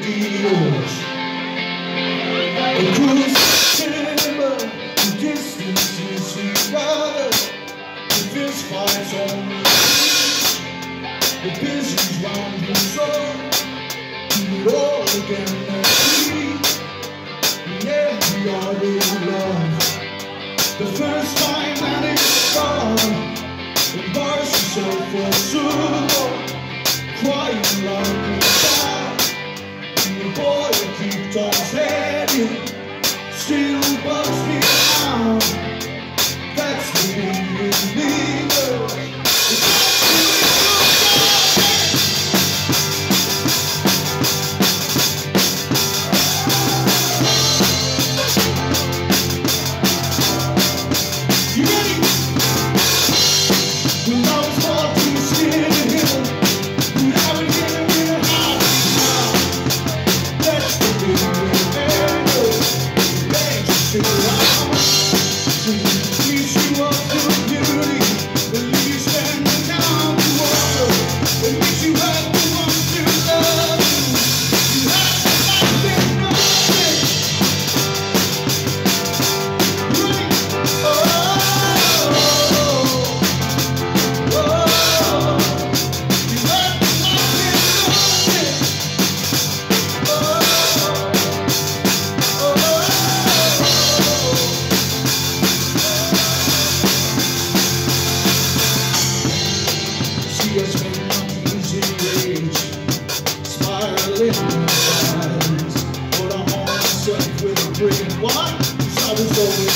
deals. Across timber, the distance is regarded. The fist fights on the street. The business round the sun. Do it all again next week. Yeah, we are in love. The first time that it's gone. Embarrass yourself for super. Crying like a child. And the boy keeps on heading. Still bugs me out. That's the way it lingers. But I'm on myself with a brick and why? 'Cause I was always